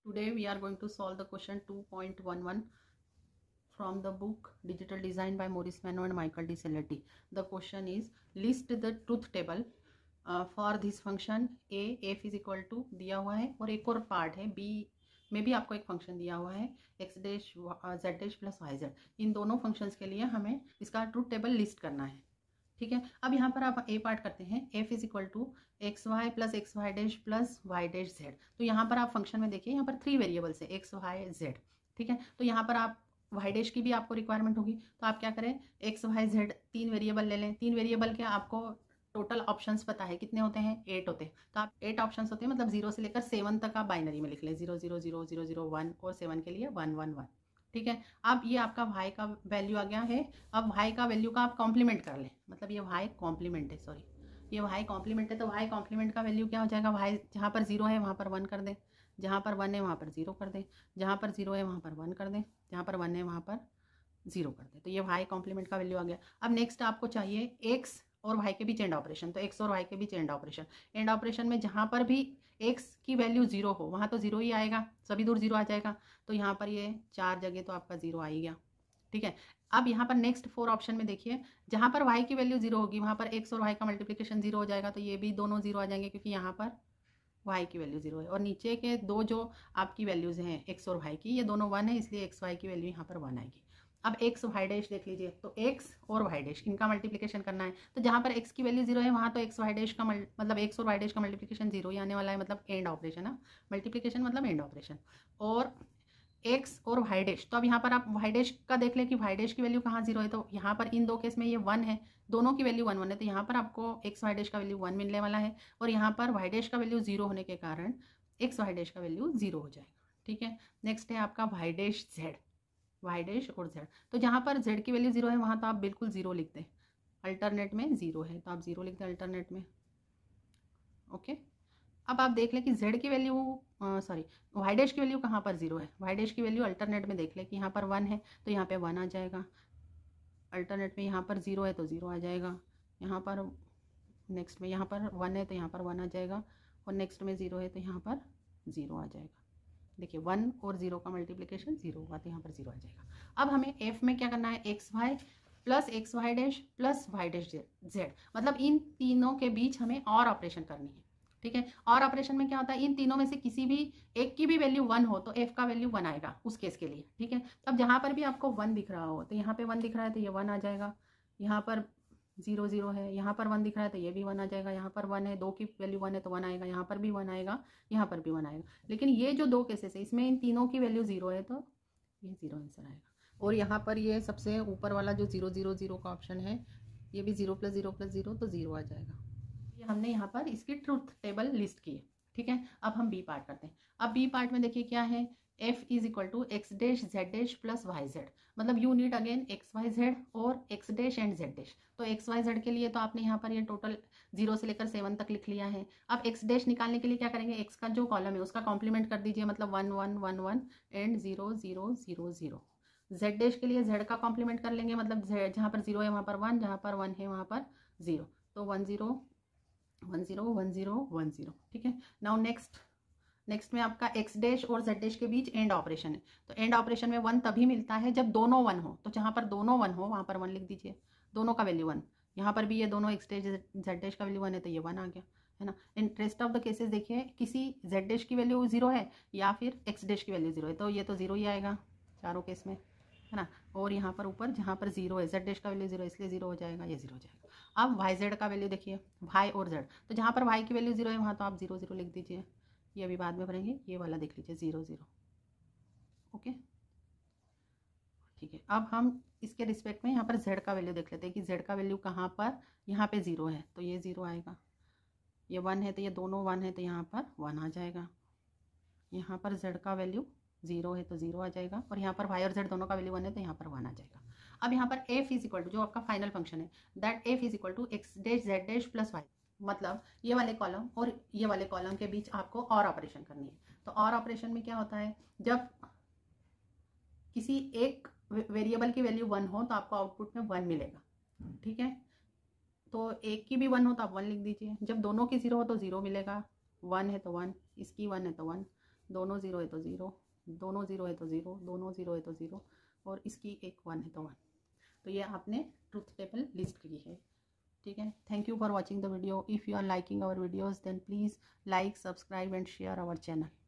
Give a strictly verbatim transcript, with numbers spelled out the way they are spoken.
Today we are going to solve the question two point one one from the book Digital Design by Maurice Mano and Michael D. Celletti. The question is list the truth table uh, for this function a f is equal to दिया हुआ है और एक और part है b में भी आपको एक फंक्शन दिया हुआ है X dash Z dash plus Y Z. इन दोनों फंक्शंस के लिए हमें इसका ट्रूथ टेबल लिस्ट करना है। ठीक है, अब यहाँ पर आप ए पार्ट करते हैं F is equal to X Y plus x Y dash plus Y dash Z. तो यहाँ पर आप फंक्शन में देखिए, यहाँ पर थ्री वेरिएबल्स है एक्स वाई जेड। ठीक है, तो यहाँ पर आप वाई डैश की भी आपको रिक्वायरमेंट होगी, तो आप क्या करें, एक्स वाई जेड तीन वेरिएबल ले लें। तीन वेरिएबल के आपको टोटल ऑप्शंस पता है कितने होते हैं, एट होते हैं। तो आप एट ऑप्शंस होते हैं, मतलब जीरो से लेकर सेवन तक आप बाइनरी में लिख लें, zero zero zero zero zero one और सेवन के लिए वन वन वन। ठीक है, अब ये आपका भाई का वैल्यू आ गया है। अब भाई का वैल्यू का आप कॉम्प्लीमेंट कर लें, मतलब ये भाई कॉम्प्लीमेंट है, सॉरी ये भाई कॉम्प्लीमेंट है। तो भाई कॉम्प्लीमेंट का वैल्यू क्या हो जाएगा, भाई जहाँ पर जीरो है वहाँ पर वन कर दें, जहाँ पर वन है वहाँ पर जीरो कर दें, जहाँ पर जीरो है वहाँ पर वन कर दें, जहाँ पर वन है वहाँ पर जीरो कर दें। तो ये भाई कॉम्प्लीमेंट का वैल्यू आ गया। अब नेक्स्ट आपको चाहिए एक्स और वाई के बीच एंड ऑपरेशन। तो एक्स और वाई के बीच एंड ऑपरेशन, एंड ऑपरेशन में जहाँ पर भी एक्स की वैल्यू जीरो हो वहाँ तो जीरो ही आएगा, सभी दूर जीरो आ जाएगा। तो यहाँ पर ये चार जगह तो आपका जीरो आ ही गया। ठीक है, अब यहाँ पर नेक्स्ट फोर ऑप्शन में देखिए, जहाँ पर वाई की वैल्यू जीरो होगी वहाँ पर एक्स और वाई का मल्टीप्लिकेशन जीरो हो जाएगा। तो ये भी दोनों जीरो आ जाएंगे क्योंकि यहाँ पर वाई की वैल्यू जीरो है, और नीचे के दो जो आपकी वैल्यूज हैं एक्स और वाई की, ये दोनों वन है, इसलिए एक्स वाई की वैल्यू यहाँ पर वन आएगी। अब एक्स वाई डैश देख लीजिए, तो एक्स और वाई डैश इनका मल्टीप्लिकेशन करना है। तो जहाँ पर एक्स की वैल्यू जीरो है वहाँ तो एक्स वाई डैश का मतलब एक्स और वाई डैश का मल्टीप्लिकेशन जीरो ही आने वाला है, मतलब एंड ऑपरेशन है, मल्टीप्लिकेशन मतलब एंड ऑपरेशन। और एक्स और वाई डैश, तो अब यहाँ पर आप वाई डैश का देख लें कि वाई डैश की वैल्यू कहाँ जीरो है। तो यहाँ पर इन दो केस में ये वन है, दोनों की वैल्यू वन वन है, तो यहाँ पर आपको एक्स वाई डैश का वैल्यू वन मिलने वाला है, और यहाँ पर वाई डैश का वैल्यू जीरो होने के कारण एक्स वाई डैश का वैल्यू जीरो हो जाएगा। ठीक है, नेक्स्ट है आपका y dash z, y dash और जेड। तो जहाँ पर जेड की वैल्यू जीरो है वहाँ तो आप बिल्कुल जीरो लिख दें, अल्टरनेट में जीरो है तो आप जीरो लिख दें अल्टरनेट में। ओके, अब आप देख लें कि जेड की वैल्यू सॉरी वाई डैश की वैल्यू कहाँ पर जीरो है। वाई डैश की वैल्यू अल्टरनेट में देख लें कि यहाँ पर वन है तो यहाँ पे वन आ जाएगा, अल्टरनेट में यहाँ पर जीरो है तो जीरो आ जाएगा, यहाँ पर नेक्स्ट में यहाँ पर वन है तो यहाँ पर वन आ जाएगा, और नेक्स्ट में जीरो है तो यहाँ पर जीरो आ जाएगा। देखिए वन और जीरो का मल्टीप्लिकेशन जीरो हुआ तो यहाँ पर जीरो आ जाएगा। अब हमें एफ में क्या करना है, x Y plus x Y dash plus Y dash z, मतलब इन तीनों के बीच हमें और ऑपरेशन करनी है। ठीक है, और ऑपरेशन में क्या होता है, इन तीनों में से किसी भी एक की भी वैल्यू वन हो तो एफ का वैल्यू वन आएगा उस केस के लिए। ठीक है, अब जहाँ पर भी आपको वन दिख रहा हो, तो यहाँ पे वन दिख रहा है तो ये वन आ जाएगा, यहाँ पर जीरो जीरो है, यहाँ पर वन दिख रहा है तो ये भी वन आ जाएगा, यहाँ पर वन है, दो की वैल्यू वन है तो वन आएगा, यहाँ पर भी वन आएगा, यहाँ पर भी वन आएगा। लेकिन ये जो दो केसेस है इसमें इन तीनों की वैल्यू जीरो है तो ये जीरो आंसर आएगा। और यहाँ पर ये सबसे ऊपर वाला जो जीरो जीरो जीरो का ऑप्शन है ये भी zero plus zero plus zero तो जीरो आ जाएगा। ये हमने यहाँ पर इसकी ट्रूथ टेबल लिस्ट की है। ठीक है, अब हम बी पार्ट करते हैं। अब बी पार्ट में देखिए क्या है, F is equal to x dash Z dash plus Y z, मतलब you need again x Y z और x dash and z dash. तो एक्स वाई जेड के लिए तो आपने यहाँ पर ये टोटल जीरो से लेकर सेवन तक लिख लिया है। अब एक्स डैश निकालने के लिए क्या करेंगे, एक्स का जो कॉलम है उसका कॉम्प्लीमेंट कर दीजिए, मतलब one one one one and zero zero zero zero. Z dash के लिए जेड का कॉम्प्लीमेंट कर लेंगे, मतलब जहाँ पर जीरो है वहाँ पर वन, जहाँ पर वन है वहाँ पर जीरो, तो one zero one zero one zero one zero. ठीक है, नाउ नेक्स्ट नेक्स्ट में आपका एक्स डैश और जेड डैश के बीच एंड ऑपरेशन है। तो एंड ऑपरेशन में वन तभी मिलता है जब दोनों वन हो, तो जहाँ पर दोनों वन हो वहाँ पर वन लिख दीजिए, दोनों का वैल्यू वन। यहाँ पर भी ये दोनों एक्स डैश जेड डैश का वैल्यू वन है तो ये वन आ गया, है ना। In rest of the cases देखिए, किसी जेड डैश की वैल्यू जीरो है या फिर एक्स डैश की वैल्यू जीरो है तो ये तो जीरो ही आएगा चारों केस में, है ना। और यहाँ पर ऊपर जहाँ पर जीरो है, जेड डैश का वैल्यू जीरो है इसलिए जीरो हो जाएगा, ये जीरो हो जाएगा। अब वाई जेड का वैल्यू देखिए, वाई और जेड, तो जहाँ पर वाई की वैल्यू जीरो है वहाँ तो आप जीरो जीरो लिख दीजिए, ये अभी बाद में भरेंगे। ये वाला देख लीजिए जीरो जीरो। ओके, ठीक है, अब हम इसके रिस्पेक्ट में यहाँ पर जेड का वैल्यू देख लेते हैं कि जेड का वैल्यू कहाँ पर, यहाँ पे जीरो है तो ये जीरो आएगा, ये वन है तो ये दोनों वन है तो यहाँ पर वन आ जाएगा, यहाँ पर जेड का वैल्यू जीरो है तो जीरो आ जाएगा, और यहाँ पर वाई और जेड दोनों का वैल्यू वन है तो यहाँ पर वन आ जाएगा। अब यहाँ पर एफ इज इक्वल टू जो आपका फाइनल फंक्शन है, that F is equal to x dash Z dash plus y, मतलब ये वाले कॉलम और ये वाले कॉलम के बीच आपको और ऑपरेशन करनी है। तो और ऑपरेशन में क्या होता है, जब किसी एक वेरिएबल की वैल्यू वन हो तो आपको आउटपुट में वन मिलेगा। ठीक है, तो एक की भी वन हो तो आप वन लिख दीजिए, जब दोनों की जीरो हो तो जीरो मिलेगा, वन है तो वन, इसकी वन है तो वन, दोनों ज़ीरो है तो ज़ीरो, दोनों ज़ीरो है तो ज़ीरो, दोनों ज़ीरो है तो ज़ीरो, और इसकी एक वन है तो वन। तो ये आपने ट्रुथ टेबल लिस्ट की है। ठीक है, thank you for watching the video. If you are liking our videos then please like, subscribe and share our channel.